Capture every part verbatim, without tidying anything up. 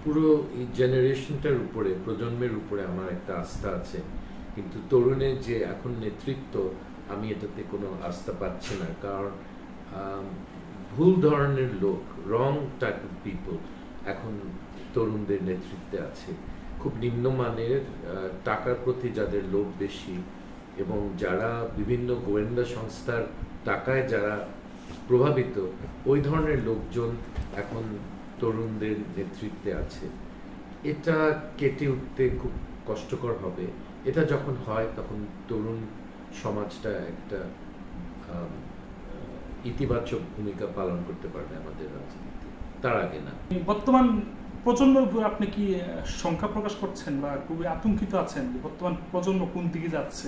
পুরো এই জেনারেশনটার উপরে, প্রজন্মের উপরে আমার একটা আস্থা আছে, কিন্তু তরুণের যে এখন নেতৃত্ব, আমি এটাতে কোনো আস্থা পাচ্ছি না। কারণ ভুল ধরনের লোক, রং টাইপ অফ পিপল এখন তরুণদের নেতৃত্বে আছে। খুব নিম্নমানের, টাকার প্রতি যাদের লোভ বেশি এবং যারা বিভিন্ন গোয়েন্দা সংস্থার টাকায় যারা প্রভাবিত, ওই ধরনের লোকজন এখন তরুণদের নেতৃত্বে আছে। এটা কেটে উঠতে খুব কষ্টকর হবে। এটা যখন হয় তখন তরুণ সমাজটা একটা ইতিবাচক ভূমিকা পালন করতে পারবে আমাদের রাজনীতি, তার আগে না। বর্তমান প্রজন্মের উপর আপনি কি শঙ্কা প্রকাশ করছেন বা খুবই আতঙ্কিত আছেন বর্তমান প্রজন্ম কোন দিকে যাচ্ছে?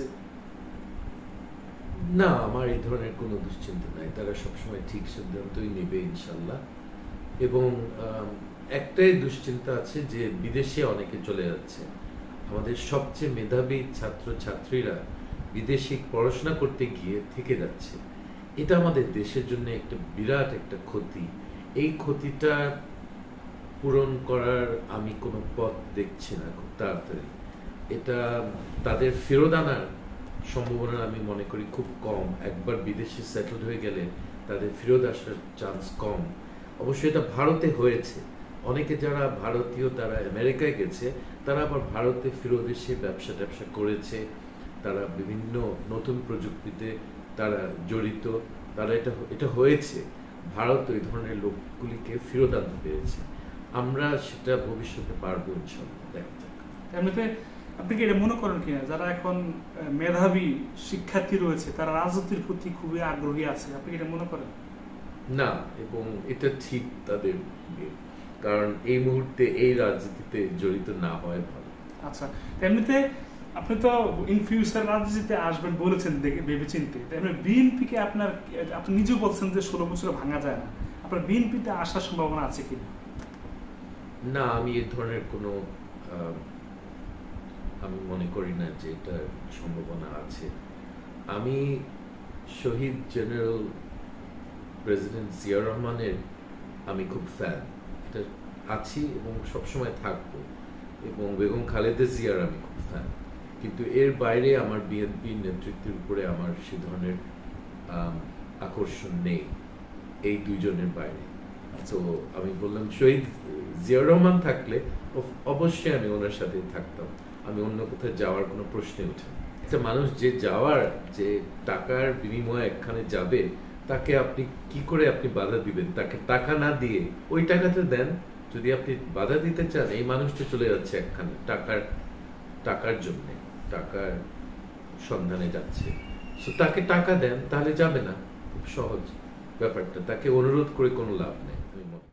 না, আমার এই ধরনের কোনো দুশ্চিন্তা নাই। তারা সবসময় ঠিক সিদ্ধান্তই নেবে ইনশাল্লাহ। এবং একটাই দুশ্চিন্তা আছে যে বিদেশে অনেকে চলে যাচ্ছে। আমাদের সবচেয়ে মেধাবী ছাত্র ছাত্রীরা বিদেশে পড়াশোনা করতে গিয়ে থেকে যাচ্ছে। এটা আমাদের দেশের জন্য একটা বিরাট একটা ক্ষতি। এই ক্ষতিটা পূরণ করার আমি কোনো পথ দেখছি না খুব তাড়াতাড়ি। এটা তাদের ফেরত আনার সম্ভাবনা আমি মনে করি খুব কম। একবার বিদেশে সেটেলড হয়ে গেলে তাদের ফেরত আসার চান্স কম। অবশ্যই এটা ভারতে হয়েছে। অনেকে যারা ভারতীয় তারা আমেরিকায় গেছে, তারা আবার ভারতে ফেরত এসে ব্যবসা ট্যাবসা করেছে। তারা বিভিন্ন নতুন প্রযুক্তিতে তারা জড়িত। তারা এটা এটা হয়েছে। ভারত ওই ধরনের লোকগুলিকে ফেরত আনতে পেরেছে। আমরা সেটা ভবিষ্যতে পারবো ইনশাল্লাহ, দেখা যাক। এমনিতে আপনি কি এটা মনে করেন কিনা যারা এখন মেধাবী শিক্ষার্থী রয়েছে তারা রাজনীতির প্রতি খুবই আগ্রহী আছে? আপনি এটা মনে করেন? না, এবং এটা ঠিক তাদের, কারণ এই মুহূর্তে এই রাজনীতিতে জড়িত না হয় ভালো। আচ্ছা, এমনিতে আপনি তো ইন ফিউচার রাজনীতিতে আসবেন বলেছেন দেখে ভেবে চিন্তে। বিএনপি কে আপনার, আপনি নিজেও বলছেন যে ষোলো বছরে ভাঙা যায় না, আপনার বিএনপিতে আসার সম্ভাবনা আছে কিনা? না, আমি এই ধরনের কোনো আমি মনে করি না যে এটার সম্ভাবনা আছে। আমি শহীদ জেনারেল প্রেসিডেন্ট জিয়া রহমানের আমি খুব ফ্যান, এটা আছি এবং সবসময় থাকবো। এবং বেগম খালেদা জিয়ার আমি খুব ফ্যান। কিন্তু এর বাইরে আমার বিএনপি নেতৃত্বের উপরে আমার সে ধরনের আকর্ষণ নেই, এই দুইজনের বাইরে। তো আমি বললাম শহীদ জিয়া রহমান থাকলে অবশ্যই আমি ওনার সাথে থাকতাম। আমি অন্য কোথাও যাওয়ার কোনো প্রশ্নে ওঠে না। একটা মানুষ যে যাওয়ার, যে টাকার বিনিময়ে একখানে যাবে, তাকে আপনি কি করে আপনি বাধা দিবেন? তাকে টাকা না দিয়ে ওই টাকাতে দেন। যদি আপনি বাধা দিতে চান, এই মানুষটা চলে যাচ্ছে একখানে টাকার টাকার জন্য, টাকার সন্ধানে যাচ্ছে, তো তাকে টাকা দেন, তাহলে যাবে না। খুব সহজ ব্যাপারটা, তাকে অনুরোধ করে কোনো লাভ নেই।